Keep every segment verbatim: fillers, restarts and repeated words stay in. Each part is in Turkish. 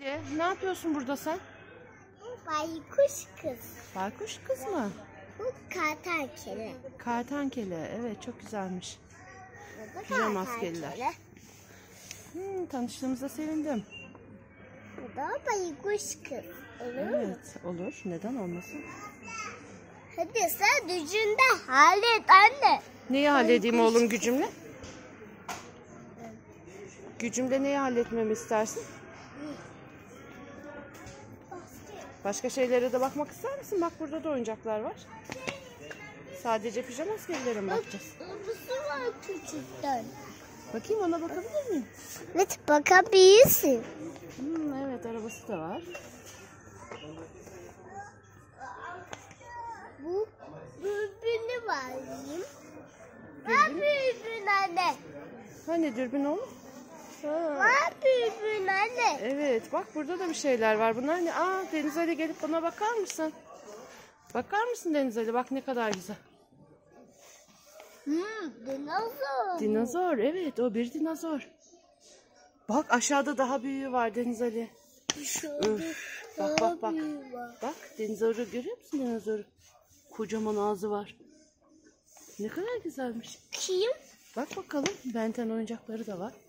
E, ne yapıyorsun burada sen? Baykuş kız. Baykuş kız mı? Bu kertenkele. Kertenkele. Evet, çok güzelmiş. Bu da Pijama askeriler. kertenkele. Hmm, tanıştığımıza sevindim. Bu da baykuş kız. Olur mu? Evet, olur. Neden olmasın? Hadi sen gücünde hallet anne. Neyi halledeyim oğlum gücümle? Gücümle neyi halletmemi istersin? Başka şeylere de bakmak ister misin? Bak, burada da oyuncaklar var. Sadece pijama askerlere mi bakacağız? Arabası var küçükten. Bakayım, ona bakabilir miyim? Evet, bakabilirsin. Hmm, evet, arabası da var. Bu dürbünü var. Var dürbün anne. Hani dürbün oğlum? Ha. Var dürbün anne. Evet, bak burada da bir şeyler var. Bunlar ne? Aa, Deniz Ali, gelip buna bakar mısın? Bakar mısın Deniz Ali? Bak ne kadar güzel. Hmm, dinozor. Dinozor, evet, o bir dinozor. Bak, aşağıda daha büyüğü var Deniz Ali. Öf, bak bak bak. Bak, dinozoru görüyor musun, dinozoru? Kocaman ağzı var. Ne kadar güzelmiş. Kim? Bak bakalım, Ben on oyuncakları da var.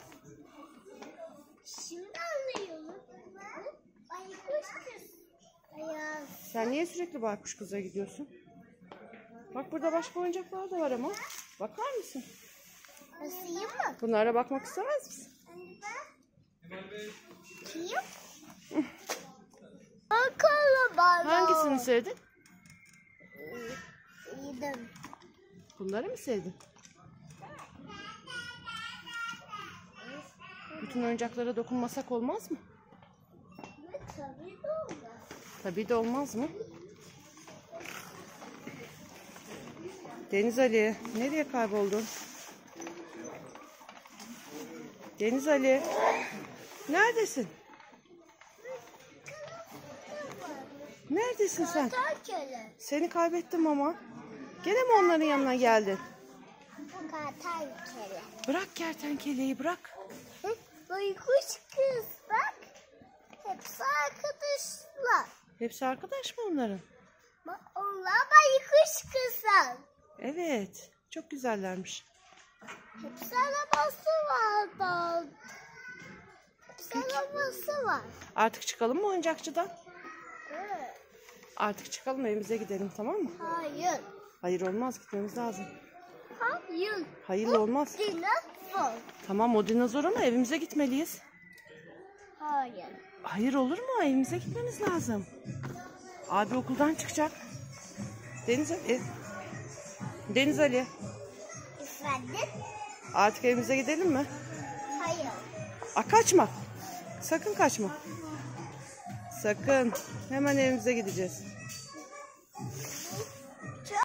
Şimdi anlıyorum. Baykuş kız. Ayaz. Sen niye sürekli baykuş kıza gidiyorsun? Bak, burada başka oyuncaklar da var ama. Bakar mısın? Nasıl mı? Bunlara bakmak istemez misin? Kim? Bakalım bana. Hangisini sevdin? Yedim. Bunları mı sevdin? Bütün oyuncaklara dokunmasak olmaz mı? Tabii de olmaz. Tabii de olmaz mı? Deniz Ali, nereye kayboldun? Deniz Ali, neredesin? Neredesin sen? Kertenkele. Seni kaybettim ama. Gene mi onların yanına geldin? Kertenkele. Bırak kertenkeleyi, bırak. Hı? Baykuş kız bak. Hepsi arkadaşlar. Hepsi arkadaş mı onların? Bak, onlar baykuş kızlar. Evet, çok güzellermiş. Hepsi arabası var da. Hepsi arabası var. Artık çıkalım mı oyuncakçıdan? Evet. Artık çıkalım, evimize gidelim, tamam mı? Hayır. Hayır, olmaz, gitmemiz lazım. Hayır. Hayır, olmaz. Dinozor. Tamam, o dinozor ama evimize gitmeliyiz. Hayır. Hayır, olur mu? Evimize gitmemiz lazım. Abi okuldan çıkacak. Deniz Ali. Deniz Ali. Efendim? Artık evimize gidelim mi? Hayır. Aa, kaçma. Sakın kaçma. Sakın. Hemen evimize gideceğiz.